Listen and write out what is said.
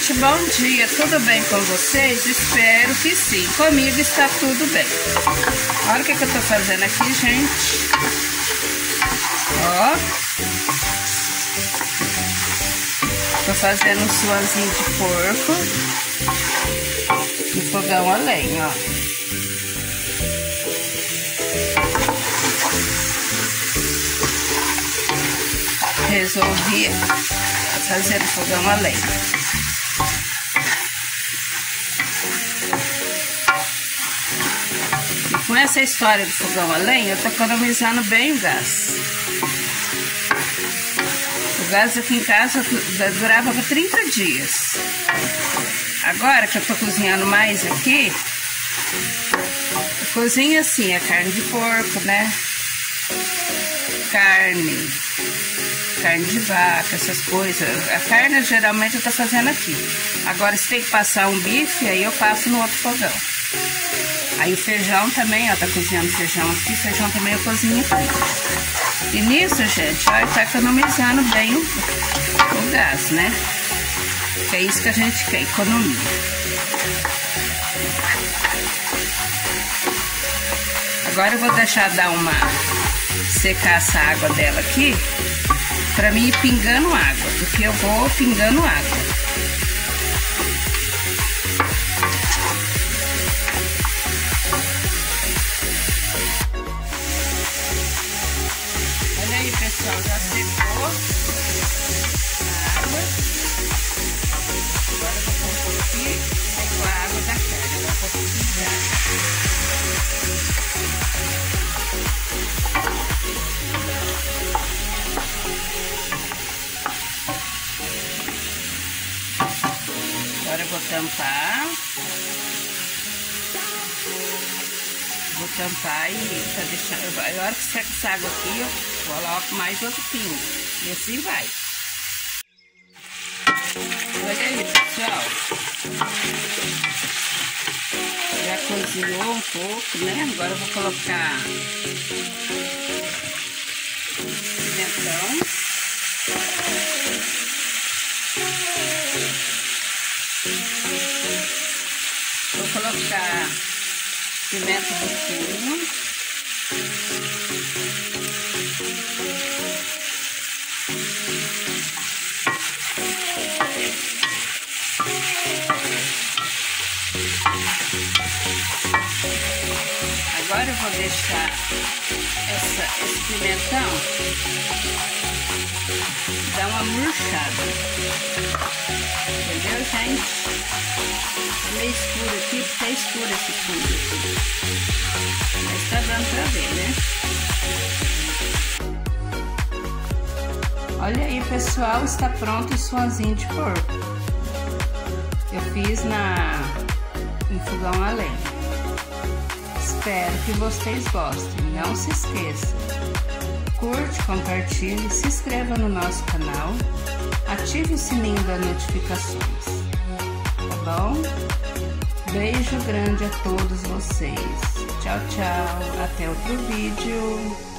gente, bom dia, tudo bem com vocês? Espero que sim, comigo está tudo bem. Olha o que eu tô fazendo aqui, gente. Ó, tô fazendo um suazinho de porco no fogão a lenha, ó. Resolvi fazer o fogão a lenha. E com essa história do fogão a lenha, eu tô economizando bem o gás. O gás aqui em casa durava por 30 dias. Agora que eu tô cozinhando mais aqui, eu cozinho assim, a carne de porco, né? Carne de vaca, essas coisas. A carne geralmente eu tô fazendo aqui. Agora se tem que passar um bife, aí eu passo no outro fogão. Aí o feijão também, ó, tá cozinhando feijão aqui, feijão também eu cozinho aqui. E nisso, gente, ó, tá economizando bem o gás, né? Que é isso que a gente quer, economia. Agora eu vou deixar dar secar essa água dela aqui, pra mim ir pingando água, porque eu vou pingando água. Olha aí, pessoal, já secou a água. Agora eu vou pôr um pouquinho, secou a água da carne, agora eu vou pingar. Agora eu vou tampar. Vou tampar e pra deixar. A hora que seca essa água aqui, eu coloco mais outro pingo. E assim vai. Olha aí, pessoal. Já cozinhou um pouco, né? Agora eu vou colocar pimentão. Vou colocar pimenta do reino. Agora eu vou deixar esse pimentão dar uma murchada. Entendeu, gente? É meio escuro aqui, porque é escuro esse fundo aqui. Mas tá dando pra ver, né? Olha aí, pessoal, está pronto o suazinho de porco. Eu fiz em fogão a lenha. Espero que vocês gostem. Não se esqueça. Curte, compartilhe, se inscreva no nosso canal. Ative o sininho das notificações. Tá bom? Beijo grande a todos vocês. Tchau, tchau. Até outro vídeo.